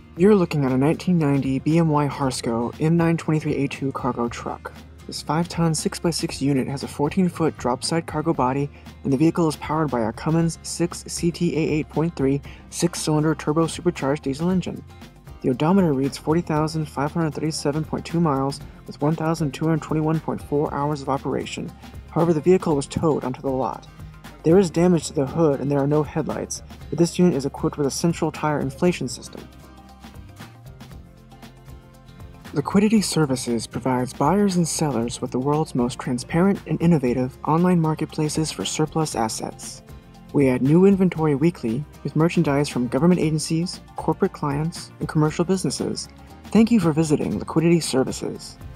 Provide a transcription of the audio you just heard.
You're looking at a 1990 BMY Harsco M923A2 cargo truck. This 5-ton 6x6 unit has a 14-foot dropside cargo body, and the vehicle is powered by a Cummins 6CTA8.3 6-cylinder turbo supercharged diesel engine. The odometer reads 40,537.2 miles with 1,221.4 hours of operation. However, the vehicle was towed onto the lot. There is damage to the hood and there are no headlights, but this unit is equipped with a central tire inflation system. Liquidity Services provides buyers and sellers with the world's most transparent and innovative online marketplaces for surplus assets. We add new inventory weekly with merchandise from government agencies, corporate clients, and commercial businesses. Thank you for visiting Liquidity Services.